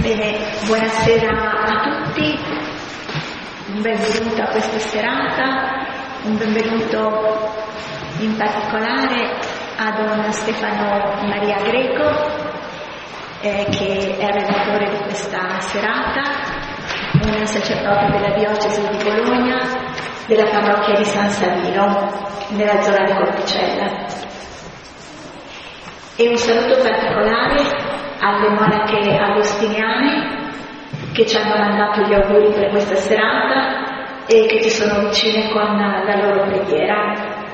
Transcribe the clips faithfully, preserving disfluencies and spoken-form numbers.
Bene, buonasera a tutti, un benvenuto a questa serata, un benvenuto in particolare a Don Stefano Maria Greco, eh, che è relatore di questa serata, un sacerdote della diocesi di Bologna, della parrocchia di San Savino, nella zona di Colpicella. E un saluto particolare alle monache agostiniane che ci hanno mandato gli auguri per questa serata e che ci sono vicine con la loro preghiera.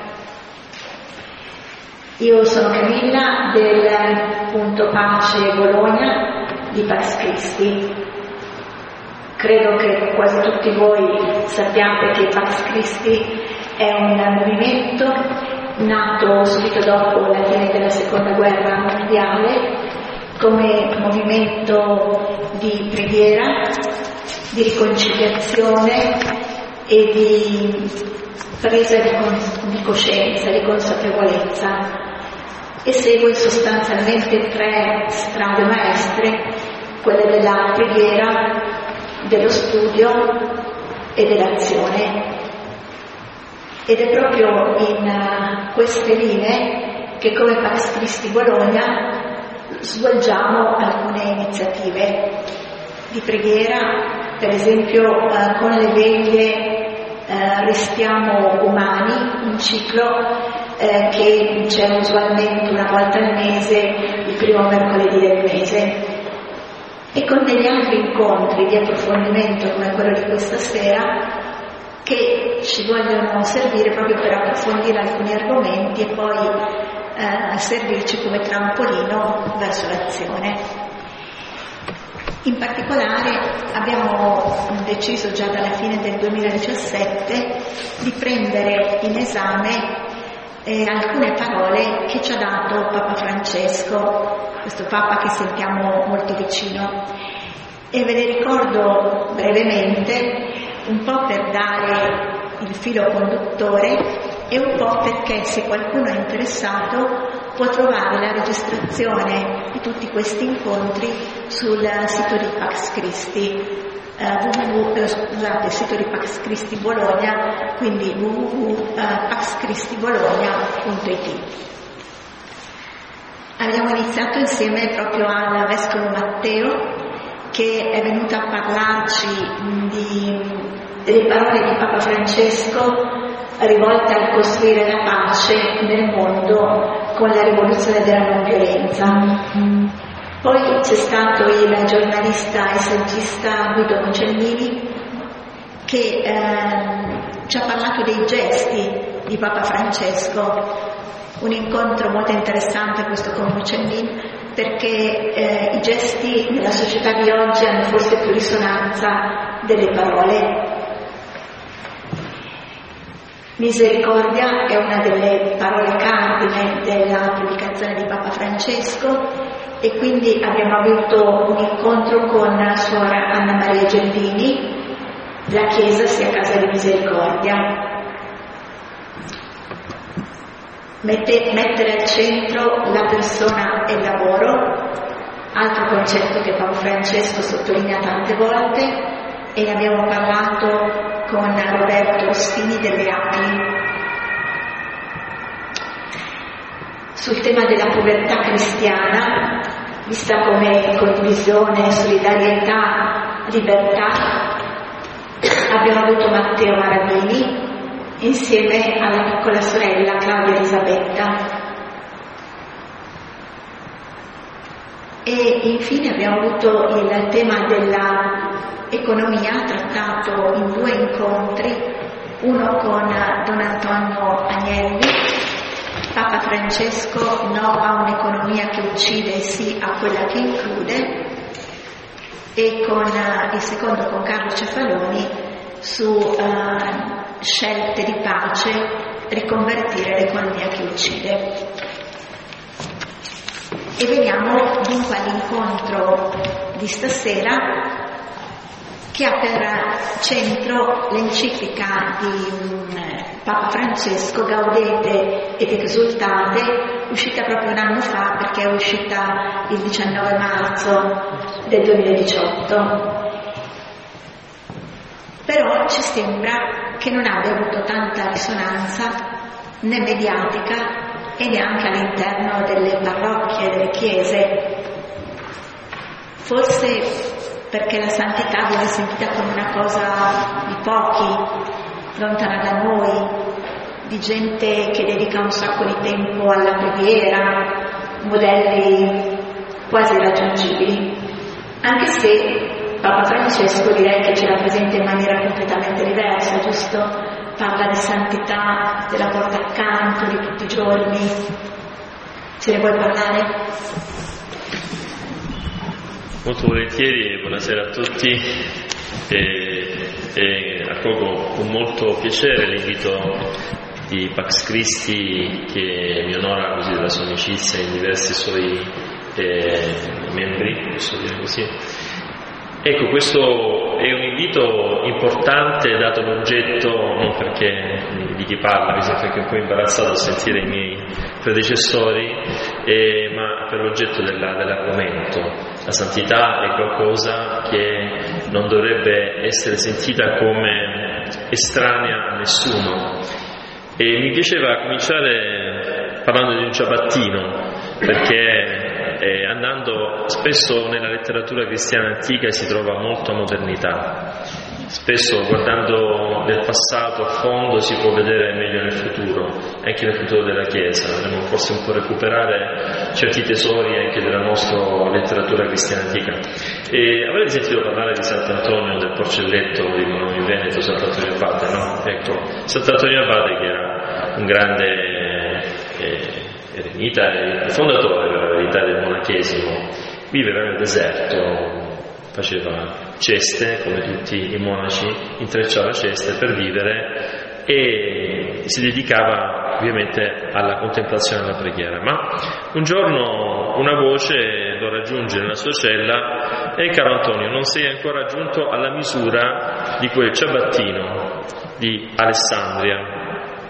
Io sono Camilla del Punto Pace Bologna di Pax Christi. Credo che quasi tutti voi sappiate che Pax Christi è un movimento nato subito dopo la fine della seconda guerra mondiale come movimento di preghiera, di riconciliazione e di presa di, cons- di coscienza, di consapevolezza, e segue sostanzialmente tre strade maestre, quelle della preghiera, dello studio e dell'azione. Ed è proprio in queste linee che come Pax Christi Bologna svolgiamo alcune iniziative di preghiera, per esempio eh, con le veglie eh, Restiamo Umani, un ciclo eh, che c'è usualmente una volta al mese, il primo mercoledì del mese, e con degli altri incontri di approfondimento come quello di questa sera, che ci vogliono servire proprio per approfondire alcuni argomenti e poi eh, servirci come trampolino verso l'azione. In particolare abbiamo deciso già dalla fine del duemiladiciassette di prendere in esame eh, alcune parole che ci ha dato Papa Francesco, questo Papa che sentiamo molto vicino, e ve le ricordo brevemente, un po' per dare il filo conduttore e un po' perché, se qualcuno è interessato, può trovare la registrazione di tutti questi incontri sul sito di Pax Christi, eh, www, eh, scusate, il sito di Pax Christi Bologna, quindi w w w punto pax christi bologna punto i t. Abbiamo iniziato insieme proprio al Vescovo Matteo, che è venuto a parlarci di, delle parole di Papa Francesco rivolte al costruire la pace nel mondo con la rivoluzione della non violenza. Poi c'è stato il giornalista e saggista Guido Mocellini, che eh, ci ha parlato dei gesti di Papa Francesco, un incontro molto interessante questo con Mocellini, perché eh, i gesti nella società di oggi hanno forse più risonanza delle parole. Misericordia è una delle parole cardine della predicazione di Papa Francesco, e quindi abbiamo avuto un incontro con Suora Anna Maria Gelbini, la Chiesa sia casa di misericordia. Mette, mettere al centro la persona e il lavoro, altro concetto che Papa Francesco sottolinea tante volte, e ne abbiamo parlato con Roberto Rossini delle A P I. Sul tema della povertà cristiana, vista come condivisione, solidarietà, libertà, abbiamo avuto Matteo Maravini insieme alla piccola sorella Claudia Elisabetta. E infine abbiamo avuto il tema dell'economia trattato in due incontri, uno con Don Antonio Agnelli, Papa Francesco no a un'economia che uccide e sì a quella che include, e con il secondo con Carlo Cefaloni su uh, scelte di pace, riconvertire l'economia che uccide. E veniamo dunque all'incontro di stasera, che ha per centro l'enciclica di Papa Francesco Gaudete et Exsultate, uscita proprio un anno fa perché è uscita il diciannove marzo del duemiladiciotto. Però ci sembra che non abbia avuto tanta risonanza né mediatica e neanche all'interno delle parrocchie e delle chiese. Forse perché la santità viene sentita come una cosa di pochi, lontana da noi, di gente che dedica un sacco di tempo alla preghiera, modelli quasi irraggiungibili, anche se Papa Francesco direi che ce la presenta in maniera completamente diversa, giusto? Parla di santità, della porta accanto, di tutti i giorni. Ce ne vuoi parlare? Molto volentieri, buonasera a tutti e, e accolgo con molto piacere l'invito di Pax Christi che mi onora così della sua amicizia in diversi suoi eh, membri, posso dire così. Ecco, questo è un invito importante dato l'oggetto, non perché di chi parla mi sento anche un po' imbarazzato a sentire i miei predecessori, eh, ma per l'oggetto della, dell'argomento. La santità è qualcosa che non dovrebbe essere sentita come estranea a nessuno. E mi piaceva cominciare parlando di un ciabattino, perché Eh, andando spesso nella letteratura cristiana antica si trova molta modernità, spesso guardando nel passato a fondo si può vedere meglio nel futuro, anche nel futuro della Chiesa. Dovremmo forse un po' recuperare certi tesori anche della nostra letteratura cristiana antica. E avrete sentito parlare di Sant'Antonio del Porcelletto, dicono in Veneto, Sant'Antonio Abate, no? Ecco, Sant'Antonio Abate che era un grande eh, eremita e fondatore per la verità del monachesimo, viveva nel deserto, faceva ceste come tutti i monaci, intrecciava ceste per vivere e si dedicava ovviamente alla contemplazione e alla preghiera. Ma un giorno una voce lo raggiunge nella sua cella: e caro Antonio, non sei ancora giunto alla misura di quel ciabattino di Alessandria.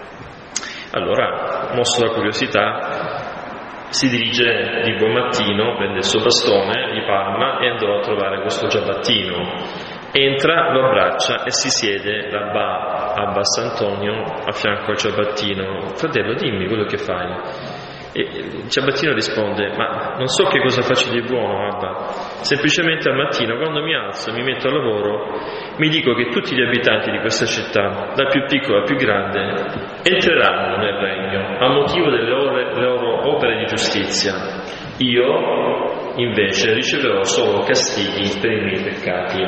Allora, mosso da curiosità, si dirige di buon mattino, prende il suo bastone di palma e andò a trovare questo ciabattino. Entra, lo abbraccia e si siede l'Abba, Abba Sant'Antonio a fianco al ciabattino. Fratello, dimmi quello che fai. E il ciabattino risponde: ma non so che cosa faccio di buono, Abba, semplicemente al mattino quando mi alzo e mi metto al lavoro mi dico che tutti gli abitanti di questa città, dal più piccolo al più grande, entreranno nel regno a motivo delle loro, le loro opere di giustizia. Io invece riceverò solo castighi per i miei peccati.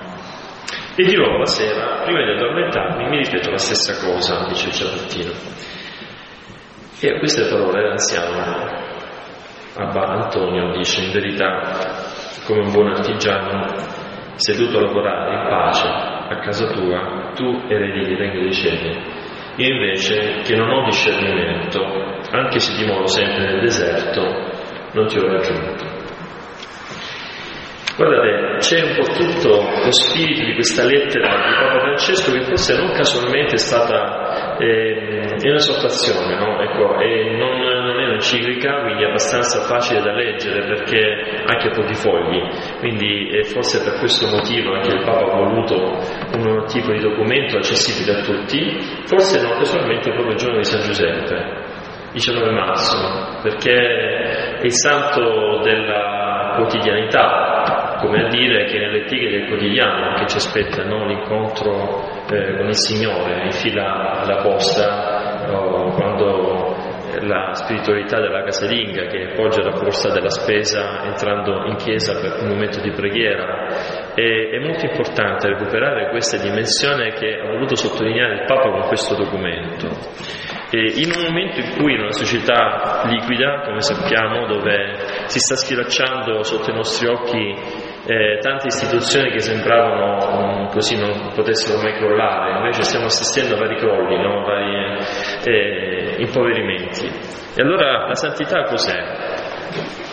E di nuovo la sera, prima di addormentarmi, mi ripeto la stessa cosa, dice il ciabattino. E a queste parole l'anziano Abba Antonio dice: in verità, come un buon artigiano seduto a lavorare in pace a casa tua, tu eredi il regno dei cieli. Io invece, che non ho discernimento, anche se dimoro sempre nel deserto, non ti ho raggiunto. Guardate, c'è un po' tutto lo spirito di questa lettera di Papa Francesco, che forse non casualmente è stata eh, un'esortazione, no? Ecco, e non, non è un'enciclica, quindi è abbastanza facile da leggere perché anche a pochi fogli, quindi eh, forse per questo motivo anche il Papa ha voluto un tipo di documento accessibile a tutti, forse non casualmente proprio il giorno di San Giuseppe, diciannove marzo, perché è il santo della quotidianità, come a dire che nelle pieghe del quotidiano che ci aspetta, no? L'incontro eh, con il Signore in fila alla posta, no? Quando la spiritualità della casalinga che appoggia la borsa della spesa entrando in chiesa per un momento di preghiera. E, è molto importante recuperare questa dimensione che ha voluto sottolineare il Papa con questo documento. E in un momento in cui in una società liquida, come sappiamo, dove si sta sfilacciando sotto i nostri occhi eh, tante istituzioni che sembravano um, così non potessero mai crollare, invece stiamo assistendo a vari crolli, no? vari eh, impoverimenti. E allora la santità cos'è?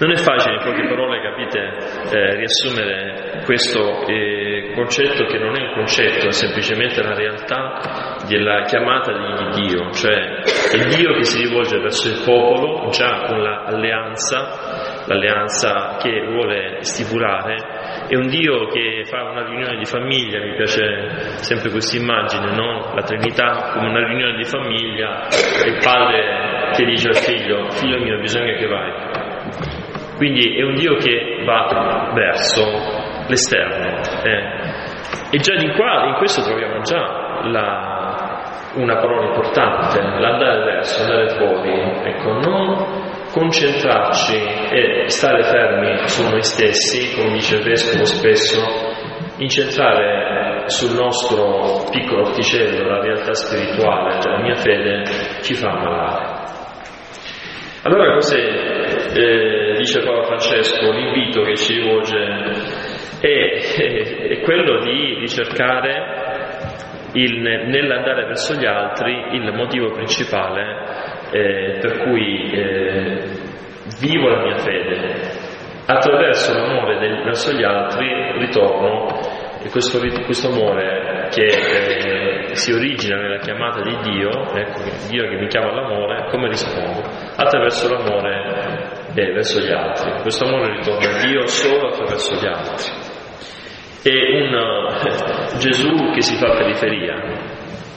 Non è facile in poche parole, capite, eh, riassumere questo eh, concetto, che non è un concetto, è semplicemente la realtà della chiamata di Dio, cioè è Dio che si rivolge verso il popolo già con l'alleanza, l'alleanza che vuole stipulare. È un Dio che fa una riunione di famiglia, mi piace sempre questa immagine, no? La Trinità come una riunione di famiglia, e il padre che dice al figlio: figlio mio, bisogna che vai. Quindi è un Dio che va verso l'esterno. Eh. E già di qua, in questo troviamo già la, una parola importante, l'andare verso, andare fuori. Ecco, non concentrarci e stare fermi su noi stessi, come dice il Vescovo spesso, incentrare sul nostro piccolo orticello, la realtà spirituale, cioè la mia fede, ci fa ammalare. Allora cos'è, eh, dice Papa Francesco, l'invito che ci rivolge è, è, è quello di ricercare il, nell'andare verso gli altri il motivo principale Eh, per cui eh, vivo la mia fede. Attraverso l'amore del, verso gli altri ritorno, e questo, questo amore che eh, si origina nella chiamata di Dio, ecco, Dio che mi chiama all'amore, come rispondo? Attraverso l'amore eh, verso gli altri. Questo amore ritorna a Dio solo attraverso gli altri. È un uh, Gesù che si fa periferia.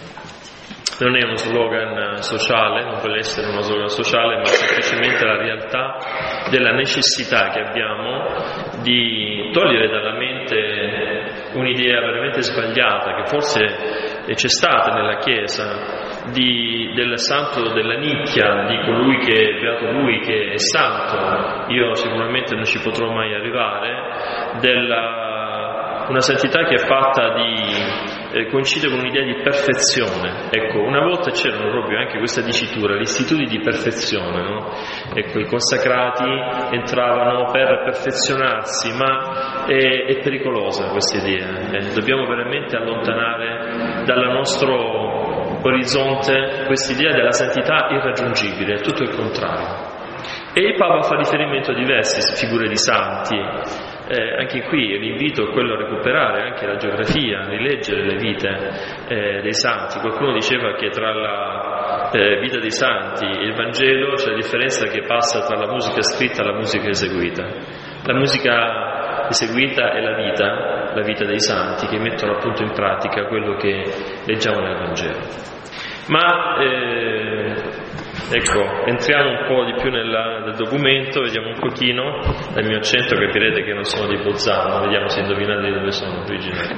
Non è uno slogan sociale, non vuole essere uno slogan sociale, ma semplicemente la realtà della necessità che abbiamo di togliere dalla mente un'idea veramente sbagliata, che forse c'è stata nella Chiesa, di, del santo della nicchia, di colui che è beato lui che è santo. Io sicuramente non ci potrò mai arrivare, della, una santità che è fatta di Eh, coincide con un'idea di perfezione. Ecco, una volta c'erano proprio anche questa dicitura, gli istituti di perfezione, no? Ecco, i consacrati entravano per perfezionarsi, ma è, è pericolosa questa idea. Eh, dobbiamo veramente allontanare dal nostro orizzonte questa idea della santità irraggiungibile, è tutto il contrario. E il Papa fa riferimento a diverse figure di santi. Eh, anche qui l'invito è quello a recuperare anche la geografia, a rileggere le vite eh, dei santi. Qualcuno diceva che tra la eh, vita dei santi e il Vangelo c'è la differenza che passa tra la musica scritta e la musica eseguita. La musica eseguita è la vita, la vita dei santi, che mettono appunto in pratica quello che leggiamo nel Vangelo. Ma eh, ecco, entriamo un po' di più nella, nel documento, vediamo un pochino. Dal mio accento capirete che non sono di Bolzano, vediamo se indovinate di dove sono originario.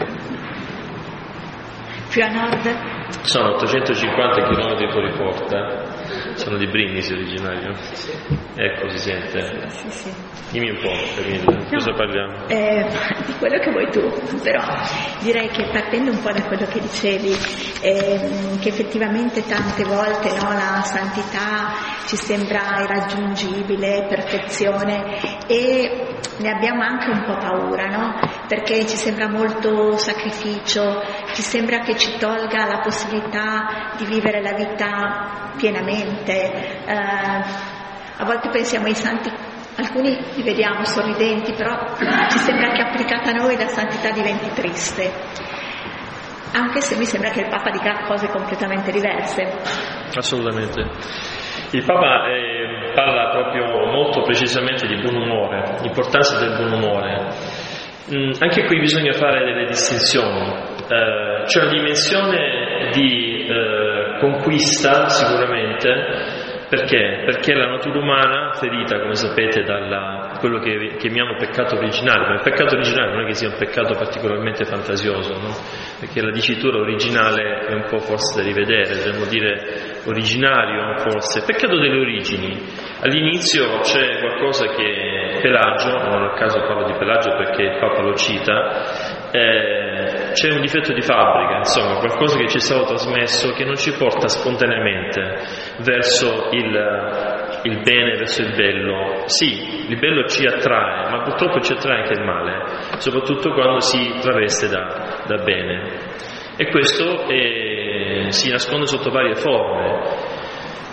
Più a nord? Sono ottocentocinquanta chilometri fuori porta, sono di Brindisi originario. Ecco, si sente. Sì, sì. Dimmi un po', Camilla, no, cosa parliamo? Eh, di quello che vuoi tu, però direi che partendo un po' da quello che dicevi, eh, che effettivamente tante volte, no, la santità ci sembra irraggiungibile, perfezione, e ne abbiamo anche un po' paura, no? Perché ci sembra molto sacrificio, ci sembra che ci tolga la possibilità di vivere la vita pienamente. Eh, a volte pensiamo ai santi, alcuni li vediamo sorridenti, però ci sembra che applicata a noi la santità diventi triste, anche se mi sembra che il Papa dica cose completamente diverse. Assolutamente. Il Papa eh, parla proprio molto precisamente di buon umore, l'importanza del buon umore. Mm, anche qui bisogna fare delle distinzioni. Eh, c'è una dimensione di eh, conquista sicuramente. Perché? Perché la natura umana, ferita, come sapete, da quello che chiamiamo peccato originale, ma il peccato originale non è che sia un peccato particolarmente fantasioso, no? Perché la dicitura originale è un po' forse da rivedere, dobbiamo dire originario forse, peccato delle origini. All'inizio c'è qualcosa che Pelagio, non a caso parlo di Pelagio perché il Papa lo cita, eh, c'è un difetto di fabbrica, insomma, qualcosa che ci è stato trasmesso che non ci porta spontaneamente verso il, il bene, verso il bello. Sì, il bello ci attrae, ma purtroppo ci attrae anche il male, soprattutto quando si traveste da, da bene. E questo è, si nasconde sotto varie forme.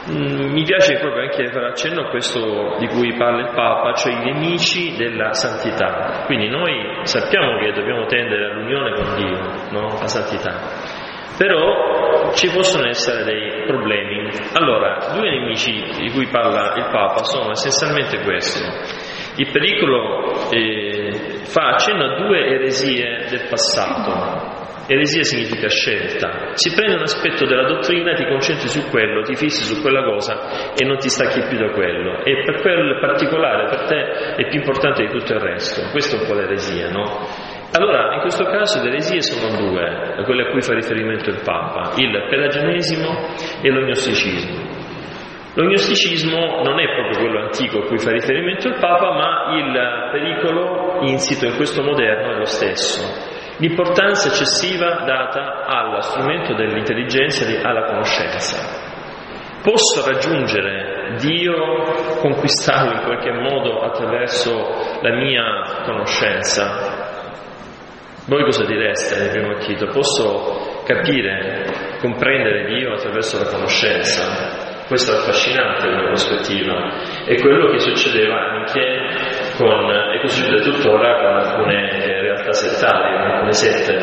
Mi piace proprio anche fare accenno a questo di cui parla il Papa, cioè i nemici della santità. Quindi noi sappiamo che dobbiamo tendere all'unione con Dio, no? La santità. Però ci possono essere dei problemi. Allora, due nemici di cui parla il Papa sono essenzialmente questi. Il pericolo eh, fa accenno a due eresie del passato. Eresia significa scelta. Si prende un aspetto della dottrina, ti concentri su quello, ti fissi su quella cosa e non ti stacchi più da quello. E per quel particolare per te è più importante di tutto il resto. Questa è un po' l'eresia, no? Allora, in questo caso le eresie sono due, quelle a cui fa riferimento il Papa, il pelagianesimo e l'ognosticismo. L'ognosticismo non è proprio quello antico a cui fa riferimento il Papa, ma il pericolo insito in questo moderno è lo stesso. L'importanza eccessiva data allo strumento dell'intelligenza e alla conoscenza. Posso raggiungere Dio, conquistarlo in qualche modo attraverso la mia conoscenza? Voi cosa direste nel primo acchito? Posso capire, comprendere Dio attraverso la conoscenza? Questo è affascinante come prospettiva. È quello che succedeva anche con, e che succede tuttora con alcune realtà settarie, con alcune sette.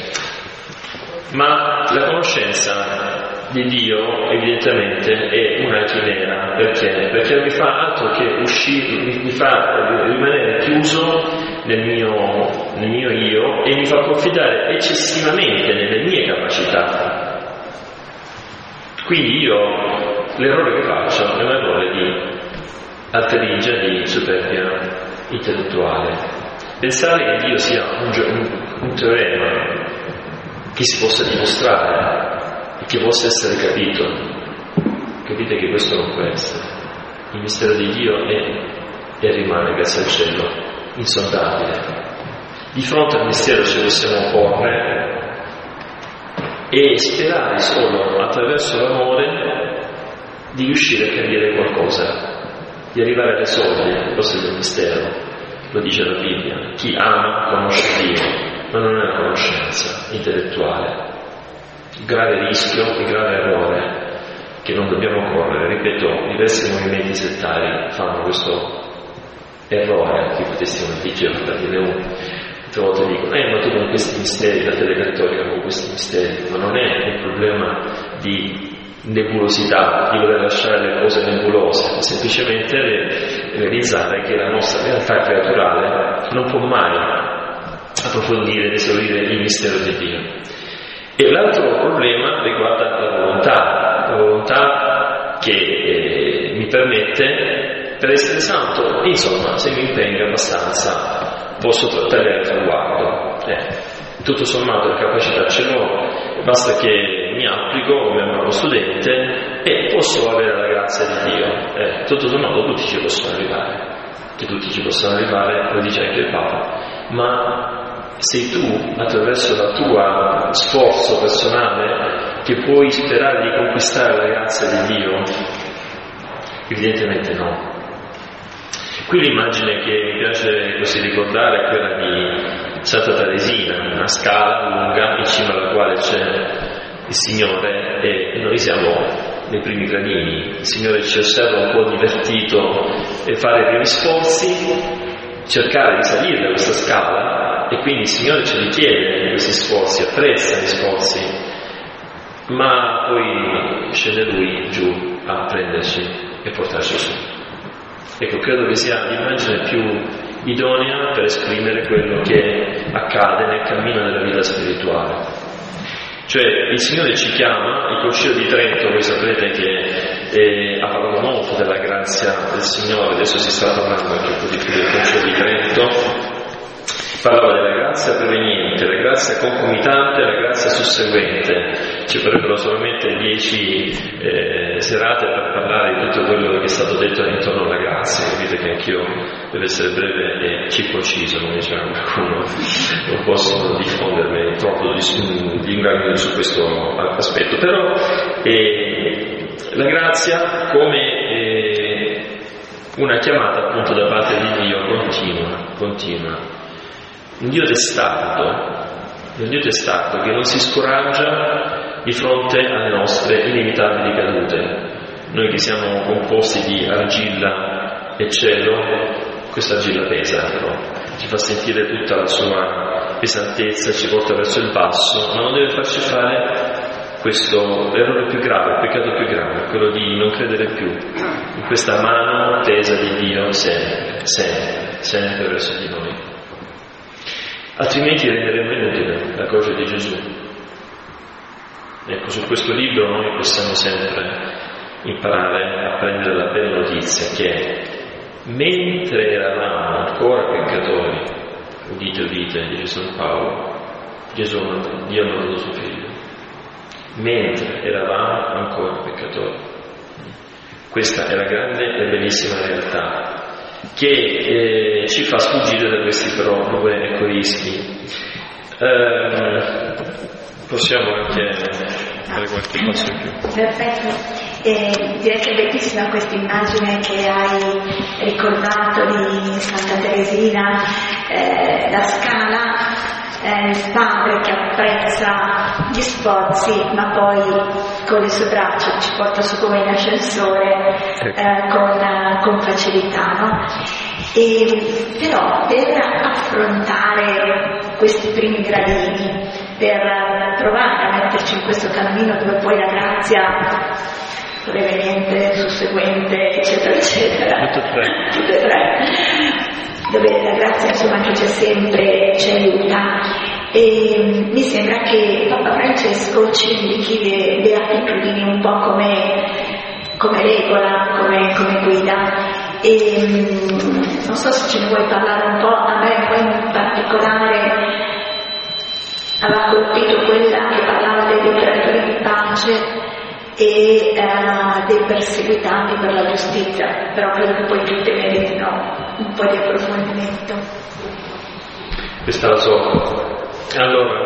Ma la conoscenza di Dio evidentemente è una chimera. Perché? Perché non mi fa altro che uscire, mi fa rimanere chiuso nel mio, nel mio io e mi fa confidare eccessivamente nelle mie capacità. Quindi io l'errore che faccio è un errore di alterigia, di superbia intellettuale. Pensare che Dio sia un, un, un teorema che si possa dimostrare e che possa essere capito, capite che questo non può essere. Il mistero di Dio è e rimane, grazie al cielo, insondabile. Di fronte al mistero ci possiamo porre e sperare solo attraverso l'amore di riuscire a capire qualcosa, di arrivare alle soglie, questo è il mistero, lo dice la Bibbia. Chi ama conosce Dio, ma non è una conoscenza intellettuale. Grave rischio e grave errore che non dobbiamo correre. Ripeto, diversi movimenti settari fanno questo errore, che potessimo dire, farne uno. Altre volte dicono, eh ma tu con questi misteri, la fede cattolica con questi misteri, ma non è un problema di nebulosità, di voler lasciare le cose nebulose, semplicemente realizzare che la nostra realtà creaturale non può mai approfondire ed esaurire il mistero di Dio. E l'altro problema riguarda la volontà, la volontà che eh, mi permette, per essere santo, insomma, se mi impegno abbastanza, posso trattare il traguardo. Eh, tutto sommato la capacità ce l'ho, basta che mi applico come un bravo studente e posso avere la grazia di Dio. Eh, tutto sommato tutti ci possono arrivare, che tutti ci possono arrivare, lo dice anche il Papa, ma sei tu, attraverso il tuo sforzo personale, che puoi sperare di conquistare la grazia di Dio? Evidentemente no. Qui l'immagine che mi piace così ricordare è quella di Santa Teresina, una scala lunga in cima alla quale c'è il Signore e noi siamo nei primi gradini. Il Signore ci osserva un po' divertito e fare i primi sforzi, cercare di salire da questa scala, e quindi il Signore ci richiede questi sforzi, apprezza gli sforzi, ma poi scende Lui giù a prenderci e portarci su. Ecco, credo che sia l'immagine più idonea per esprimere quello che accade nel cammino della vita spirituale. Cioè, il Signore ci chiama, il Concilio di Trento, voi saprete che eh, ha parlato molto della grazia del Signore, adesso si sta parlando anche un po' di più del Concilio di Trento, parlava della grazia proveniente, la grazia concomitante e la grazia susseguente. Ci vorrebbero solamente dieci eh, serate per parlare di tutto quello che è stato detto intorno alla grazia. Capite che anch'io devo essere breve e circonciso, come diceva qualcuno, non posso diffondermi troppo di inganno su questo aspetto. Però eh, la grazia come eh, una chiamata appunto da parte di Dio continua, continua. Un Dio testato, un Dio testato che non si scoraggia di fronte alle nostre inevitabili cadute, noi che siamo composti di argilla e cielo, questa argilla pesa, però ci fa sentire tutta la sua pesantezza, ci porta verso il basso, ma non deve farci fare questo errore più grave, il peccato più grave, quello di non credere più in questa mano tesa di Dio sempre, sempre, sempre verso di noi. Altrimenti renderemo inutile la croce di Gesù. Ecco, su questo libro noi possiamo sempre imparare a prendere la bella notizia che mentre eravamo ancora peccatori, udite udite, dice San Paolo, Gesù, Dio ha mandato suo figlio. Mentre eravamo ancora peccatori. Questa è la grande e bellissima realtà che eh, ci fa sfuggire da questi però due ecco, rischi. Eh, possiamo anche fare qualche passo in più. Perfetto. Eh, direi che è bellissima questa immagine che hai ricordato di Santa Teresina, eh, la Scala. Eh, il padre che apprezza gli sforzi ma poi con le sue braccia ci porta su come in ascensore eh, con, con facilità, no? E, però per affrontare questi primi gradini, per provare a metterci in questo cammino dove poi la grazia preveniente, susseguente, eccetera eccetera, tutte e tre, tutte e tre dove la grazia insomma che c'è sempre ci aiuta, e mi sembra che Papa Francesco ci indichi le beatitudini un po' come, come regola, come, come guida, e non so se ce ne vuoi parlare un po'. A me poi in particolare aveva colpito quella che parlava degli operatori di pace e uh, dei perseguitati per la giustizia, però credo che poi tutte meritino un po' di approfondimento. Questa la so. Allora,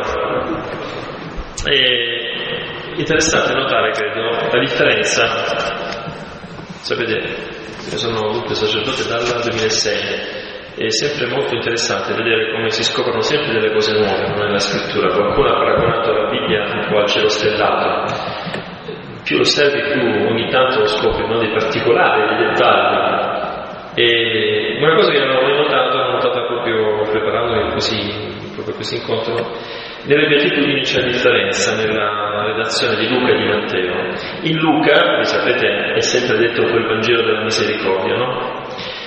è interessante notare, credo, la differenza. Sapete, io sono dunque sacerdote dal duemilasei. È sempre molto interessante vedere come si scoprono sempre delle cose nuove nella scrittura. Qualcuno ha paragonato la Bibbia un po' al cielo stellato. Più osservi, più ogni tanto scopri, no, dei particolari, dei dettagli. E una cosa che non avevo notato, l'ho notata proprio preparandomi così, proprio questo incontro, nelle beatitudini c'è differenza nella redazione di Luca e di Matteo. In Luca, sapete, è sempre detto quel Vangelo della misericordia, no?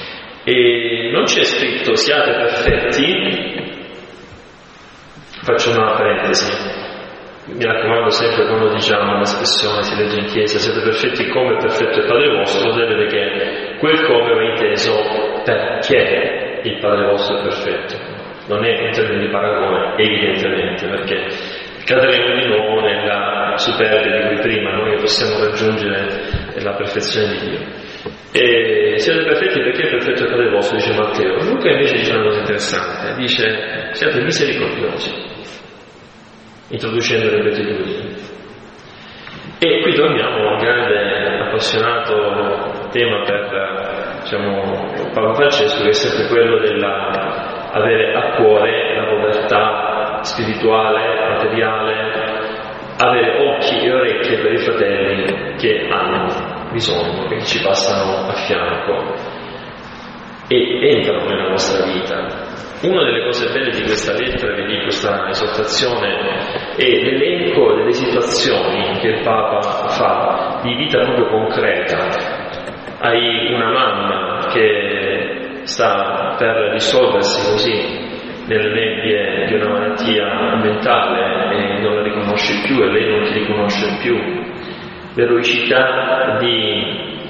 E non c'è scritto siate perfetti, faccio una parentesi. Mi raccomando sempre quando diciamo l'espressione si legge in chiesa siete perfetti come è perfetto il Padre vostro, vedete che quel come va inteso perché il Padre vostro è perfetto, non è in termini di paragone evidentemente, perché cadremo di nuovo nella superbia di cui prima noi possiamo raggiungere la perfezione di Dio. E siete perfetti perché è perfetto il Padre vostro, dice Matteo. Luca invece dice una cosa interessante, dice siate misericordiosi, introducendo le beatitudini. E qui torniamo a un grande appassionato tema per, diciamo, Papa Francesco, che è sempre quello della avere a cuore la povertà spirituale, materiale, avere occhi e orecchie per i fratelli che hanno bisogno, che ci passano a fianco e entrano nella nostra vita. Una delle cose belle di questa lettera e di questa esortazione è l'elenco delle situazioni che il Papa fa di vita proprio concreta. Hai una mamma che sta per dissolversi così nelle nebbie di una malattia mentale e non la riconosci più e lei non ti riconosce più. L'eroicità di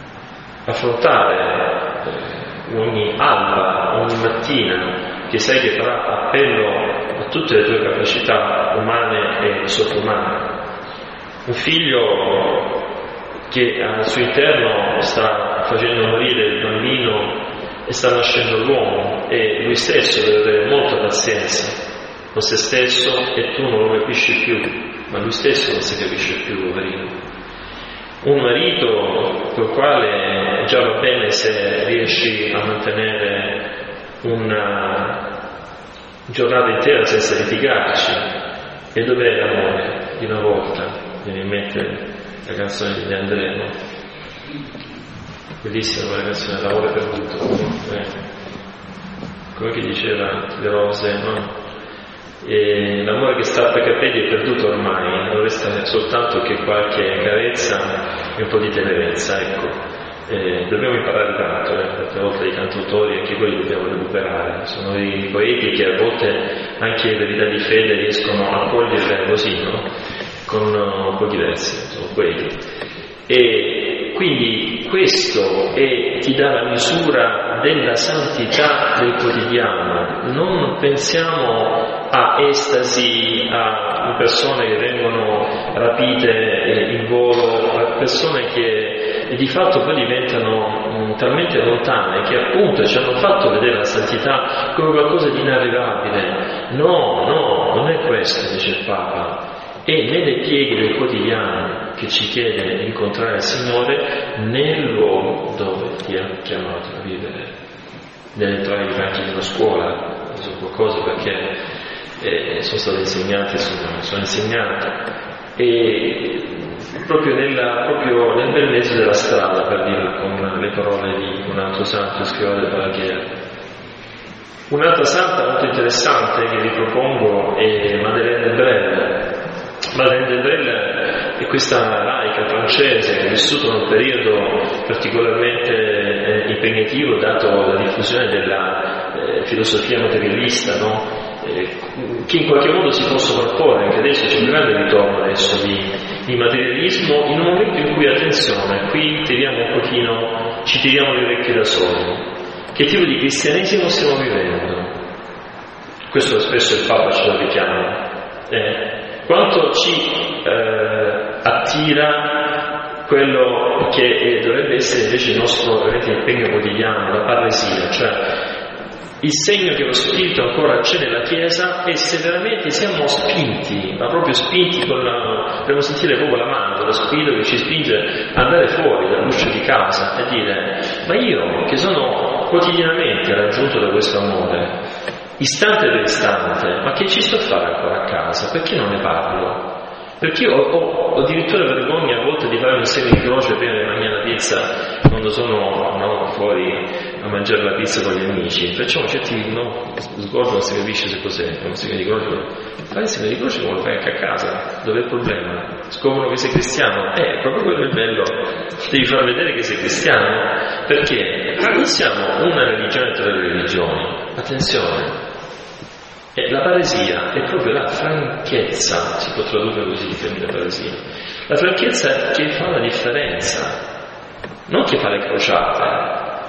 affrontare ogni alba, ogni mattina, che sai che farà appello a tutte le tue capacità umane e sottoumane. Un figlio che al suo interno sta facendo morire il bambino e sta nascendo l'uomo, e lui stesso deve avere molta pazienza con se stesso, e tu non lo capisci più, ma lui stesso non si capisce più, poverino. Un marito col quale già va bene se riesci a mantenere una giornata intera senza litigarci, e dov'è l'amore di una volta? Viene in mente la canzone di Andrea, no? Bellissima quella canzone, l'amore perduto, eh. Come che diceva le rose, no? E l'amore che strappa i capelli è perduto ormai, non resta soltanto che qualche carezza e un po' di tenerezza, ecco. Eh, dobbiamo imparare tanto, eh, tante volte i cantautori, anche quelli dobbiamo recuperare. Sono i poeti che a volte anche le verità di fede riescono a cogliere così, no? Con un po' diversi, sono poeti. E quindi questo è, ti dà la misura della santità del quotidiano. Non pensiamo a estasi, a persone che vengono rapite in volo, a persone che di fatto poi diventano mh, talmente lontane che appunto ci hanno fatto vedere la santità come qualcosa di inarrivabile. No, no, non è questo, dice il Papa. È nelle pieghe del quotidiano che ci chiede di incontrare il Signore nel luogo dove ti ha chiamato a vivere. Nell'entrare nei banchi di una scuola, so qualcosa perché eh, sono stato insegnante, sono, sono insegnante. E proprio, nella, proprio nel bel mezzo della strada, per dirlo con le parole di un altro santo, scrivano del Vangelo. Un'altra santa molto interessante che vi propongo è Madeleine de Brel. Madeleine de Brel è questa laica francese che ha vissuto in un periodo particolarmente eh, impegnativo dato la diffusione della eh, filosofia materialista, no? eh, che in qualche modo si può sovrapporre, anche adesso c'è un grande ritorno adesso di, di materialismo, in un momento in cui, attenzione, qui tiriamo un pochino, ci tiriamo le orecchie da soli. Che tipo di cristianesimo stiamo vivendo? Questo spesso il Papa ce lo richiama. Eh? Quanto ci eh, attira quello che eh, dovrebbe essere invece il nostro veramente impegno quotidiano, la parresia, cioè il segno che lo Spirito ancora c'è nella Chiesa, e se veramente siamo spinti, ma proprio spinti con la, dobbiamo sentire proprio la mano dello Spirito che ci spinge ad andare fuori dall'uscio di casa e dire: ma io che sono quotidianamente raggiunto da questo amore, istante per istante, ma che ci sto a fare ancora a casa? Perché non ne parlo? Perché io ho, ho, ho addirittura vergogna a volte di fare un seme di croce prima di mangiare la pizza, quando sono no, fuori a mangiare la pizza con gli amici. Facciamo certi no, sguardo, non si capisce se cos'è un seme di croce. Fai il seme di croce come lo fai anche a casa, dov'è il problema? Scoprono che sei cristiano? Eh, proprio quello è il bello, devi far vedere che sei cristiano, perché non siamo una religione tra le religioni, attenzione. La paresia è proprio la franchezza, si può tradurre così il termine paresia, la franchezza che fa la differenza, non che fa le crociate,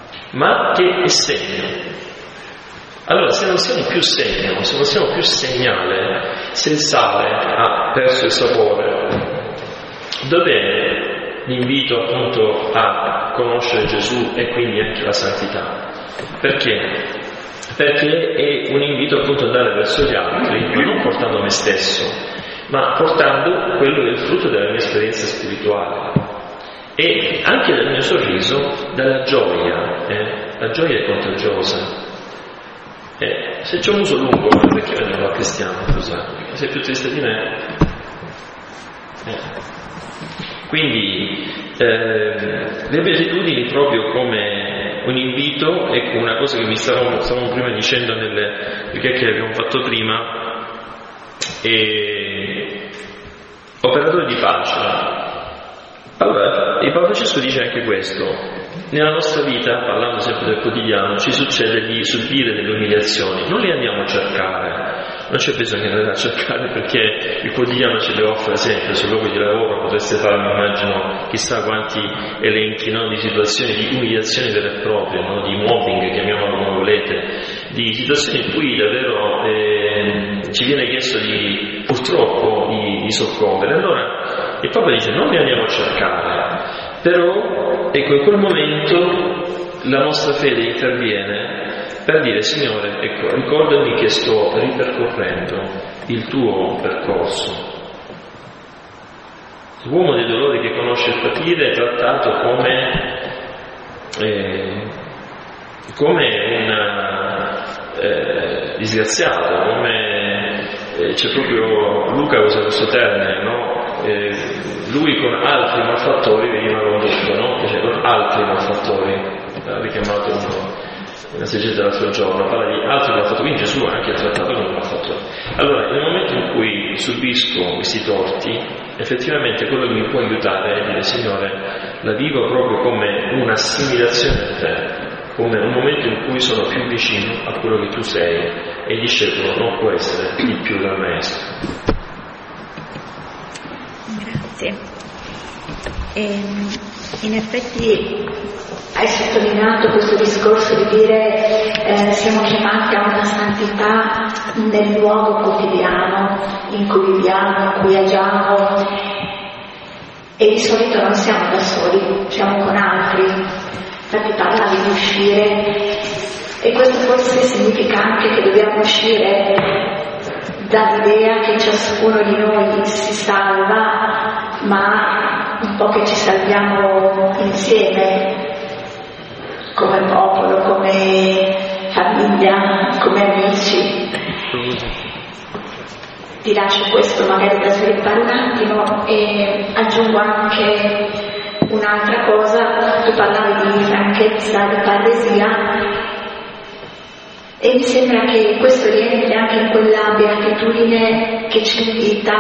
ma che è segno. Allora, se non siamo più segno, se non siamo più segnale, se il sale ha perso il sapore, dov'è l'invito appunto a conoscere Gesù e quindi anche la santità? Perché? Perché è un invito appunto ad andare verso gli altri, ma non portando me stesso, ma portando quello che è il frutto della mia esperienza spirituale e anche del mio sorriso, dalla gioia. Eh? La gioia è contagiosa. Eh, se c'è un muso lungo, perché non lo cristiano, scusate, sei più triste di me. Eh. Quindi eh, le beatitudini proprio come un invito, ecco una cosa che mi stavamo, stavamo prima dicendo nelle chiacchiere che abbiamo fatto prima, e operatori di pace. Allora, il Papa Francesco dice anche questo: nella nostra vita, parlando sempre del quotidiano, ci succede di subire delle umiliazioni, non le andiamo a cercare, non c'è bisogno di andare a cercare, perché il quotidiano ce le offre sempre. Sul luogo di lavoro potreste fare, mi immagino, chissà quanti elenchi, no, di situazioni di umiliazioni vere e proprie, no, di mobbing, chiamiamolo come volete, di situazioni in cui davvero eh, ci viene chiesto di, purtroppo di, di soccombere. Allora il Papa dice: non li andiamo a cercare, però ecco, in quel momento la nostra fede interviene per dire: Signore, ecco, ricordami che sto ripercorrendo il tuo percorso. L'uomo dei dolori che conosce il patire è trattato come eh, come un eh, disgraziato, come eh, c'è proprio Luca usa questo termine, no? Eh, lui con altri malfattori veniva condotto, no? Cioè con altri malfattori, ha richiamato uno. Una esegeta l'altro giorno parla di altri malfattori, quindi Gesù ha anche trattato con un malfattore. Allora, nel momento in cui subisco questi torti, effettivamente quello che mi può aiutare è dire: Signore, la vivo proprio come un'assimilazione a te, come un momento in cui sono più vicino a quello che tu sei, e il discepolo non può essere di più dal maestro. Grazie. E, in effetti hai sottolineato questo discorso di dire eh, siamo chiamati a una santità nel luogo quotidiano in cui viviamo, in cui agiamo, e di solito non siamo da soli, siamo con altri. Infatti parlavi di uscire, e questo forse significa anche che dobbiamo uscire dall'idea che ciascuno di noi si salva, ma un po' che ci salviamo insieme, come popolo, come famiglia, come amici. Ti lascio questo magari da sviluppare un attimo e aggiungo anche un'altra cosa. Tu parlavi di franchezza, di parresia, e mi sembra che questo rientri anche in quella beatitudine che ci invita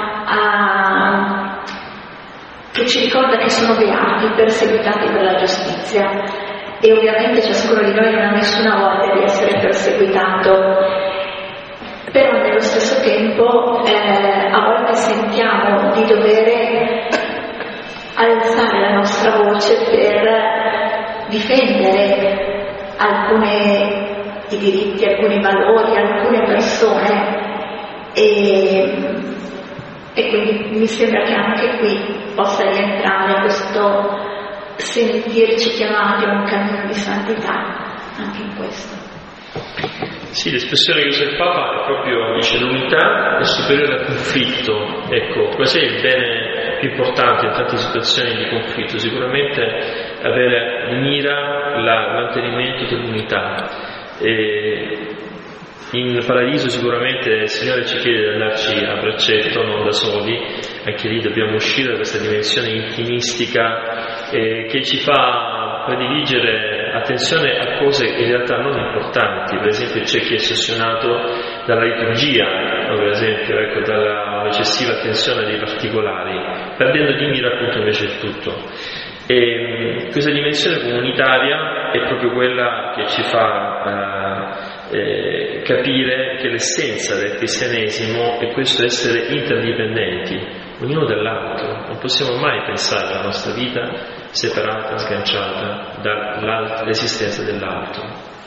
a, che ci ricorda che sono beati, perseguitati per la giustizia. E ovviamente ciascuno di noi non ha nessuna voglia di essere perseguitato, però nello stesso tempo eh, a volte sentiamo di dover alzare la nostra voce per difendere alcuni i diritti, alcuni valori, alcune persone, e, e quindi mi sembra che anche qui possa rientrare questo sentirci chiamati a un cammino di santità, anche in questo. Sì, l'espressione che usa il Papa è proprio, dice, l'unità è superiore al conflitto. Ecco, cos'è il bene più importante in tante situazioni di conflitto? Sicuramente avere in mira il mantenimento dell'unità. E in paradiso sicuramente il Signore ci chiede di andarci a braccetto, non da soli. Anche lì dobbiamo uscire da questa dimensione intimistica eh, che ci fa prediligere attenzione a cose in realtà non importanti. Per esempio c'è chi è ossessionato dalla liturgia, no? Per esempio ecco, dalla eccessiva attenzione dei particolari, perdendo di mira appunto invece il tutto. E questa dimensione comunitaria è proprio quella che ci fa eh, eh, capire che l'essenza del cristianesimo è questo essere interdipendenti, ognuno dall'altro. Non possiamo mai pensare alla nostra vita separata, sganciata dall'esistenza dell'altro.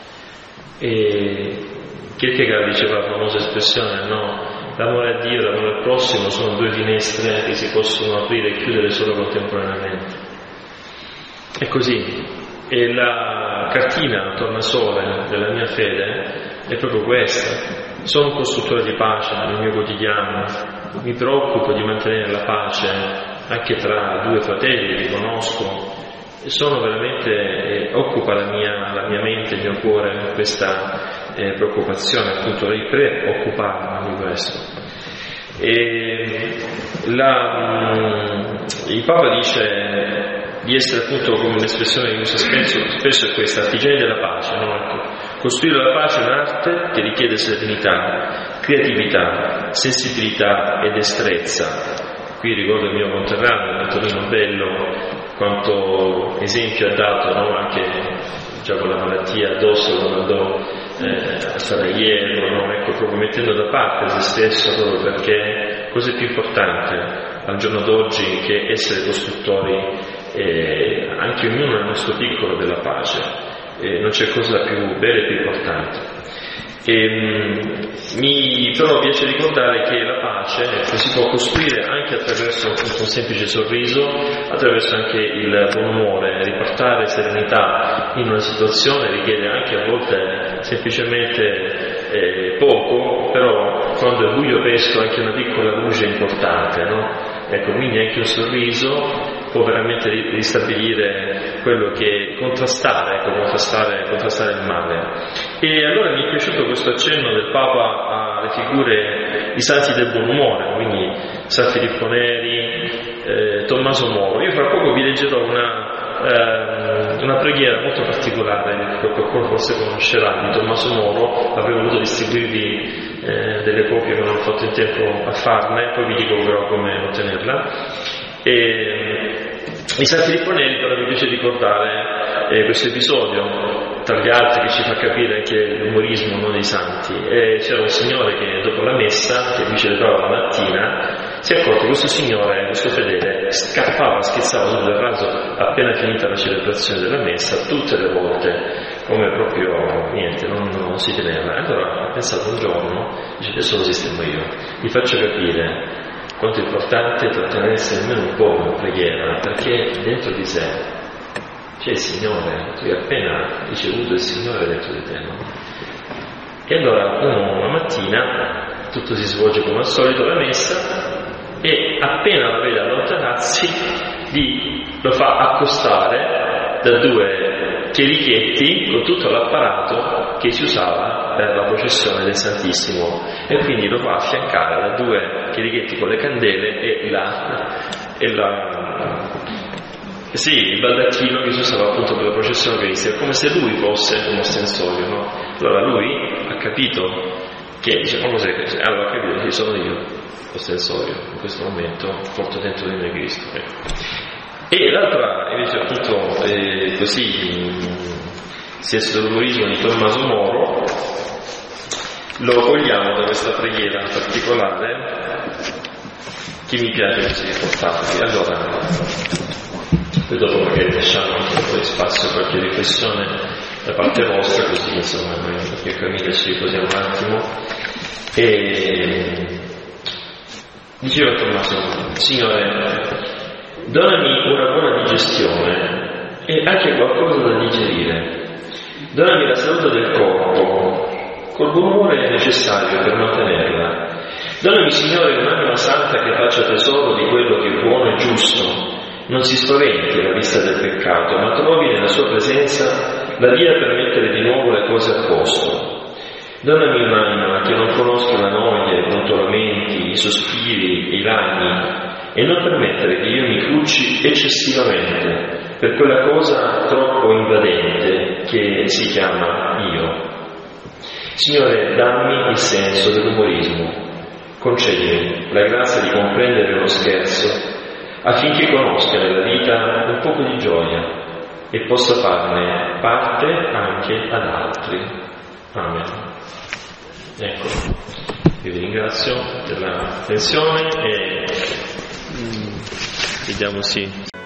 E Kierkegaard diceva la famosa espressione, no? L'amore a Dio e l'amore al prossimo sono due finestre che si possono aprire e chiudere solo contemporaneamente. È così, e la cartina tornasole della mia fede è proprio questa. Sono un costruttore di pace nel mio quotidiano, mi preoccupo di mantenere la pace anche tra due fratelli che conosco, e sono veramente, eh, occupa la mia, la mia mente, il mio cuore questa eh, preoccupazione, appunto di preoccuparmi di questo. E la, il Papa dice di essere appunto, come un'espressione che usa spesso, spesso è questa, artigiani della pace, no? Ecco, costruire la pace è un'arte che richiede serenità, creatività, sensibilità e destrezza. Qui ricordo il mio conterraneo, Antonino Bello, quanto esempio ha dato, no? Anche già con la malattia addosso lo mandò eh, a Sarajevo, no? Ecco, proprio mettendo da parte se stesso, proprio perché cosa è più importante al giorno d'oggi che essere costruttori eh, anche ognuno nel nostro piccolo della pace. Eh, non c'è cosa più bella e più importante. E, mh, mi però piace ricordare che la pace ecco, si può costruire anche attraverso appunto, un semplice sorriso, attraverso anche il buon umore. Riportare serenità in una situazione richiede anche a volte semplicemente eh, poco, però quando è buio pesto anche una piccola luce è importante, no? Ecco, quindi anche un sorriso può veramente ristabilire quello che contrastare, ecco, contrastare, contrastare il male. E allora mi è piaciuto questo accenno del Papa alle figure i santi del buon umore, quindi San Filippo Neri, eh, Tommaso Moro. Io fra poco vi leggerò una, eh, una preghiera molto particolare che qualcuno forse conoscerà, di Tommaso Moro. Avrei voluto distribuirvi eh, delle copie ma non ho fatto in tempo a farne, poi vi dico però come ottenerla. E, i San Filippo Neri però mi piace ricordare eh, questo episodio, tra gli altri, che ci fa capire anche l'umorismo, no, dei santi. E c'era un signore che dopo la messa, che lui celebrava la mattina, si è accorto che questo signore, questo fedele, scappava, schizzava sul raso appena finita la celebrazione della messa, tutte le volte, come proprio niente, non, non si teneva. Allora ha pensato un giorno, dice: adesso lo sistemo io, vi faccio capire quanto è importante trattenersi almeno un po' in preghiera, perché dentro di sé c'è il Signore, tu hai appena ricevuto il Signore dentro di te, no? E allora uno, una mattina, tutto si svolge come al solito, la messa, e appena la vede allontanarsi gli, lo fa accostare da due chierichetti con tutto l'apparato che si usava per la processione del Santissimo, e quindi lo fa affiancare da due chierichetti con le candele e la, e la sì, il baldacchino che si usava appunto per la processione eucaristica, come se lui fosse un ostensorio, no? Allora lui ha capito che, dice: ma cos'è che... Allora ha capito che sono io ostensorio, in questo momento porto dentro di me Cristo, ecco. E l'altra invece appunto eh, così senso dell'umorismo di Tommaso Moro lo cogliamo da questa preghiera particolare che mi piace così riportarvi. Allora, poi dopo magari lasciamo anche un po' di spazio a qualche riflessione da parte vostra, così insomma perché Camilla ci riposiamo un attimo. E diceva Tommaso: Signore, donami una buona digestione e anche qualcosa da digerire. Donami la salute del corpo, col buon umore necessario per mantenerla. Donami, Signore, un'anima santa che faccia tesoro di quello che è buono e giusto. Non si spaventi alla vista del peccato, ma trovi nella sua presenza la via per mettere di nuovo le cose a posto. Donami un'anima che non conosca la noia, i contolamenti, i sospiri, i lagni, e non permettere che io mi crucci eccessivamente per quella cosa troppo invadente che si chiama io. Signore, dammi il senso dell'umorismo, concedimi la grazia di comprendere lo scherzo, affinché conosca nella vita un poco di gioia e possa farne parte anche ad altri. Amen. Ecco, io vi ringrazio per l'attenzione e vediamo sì.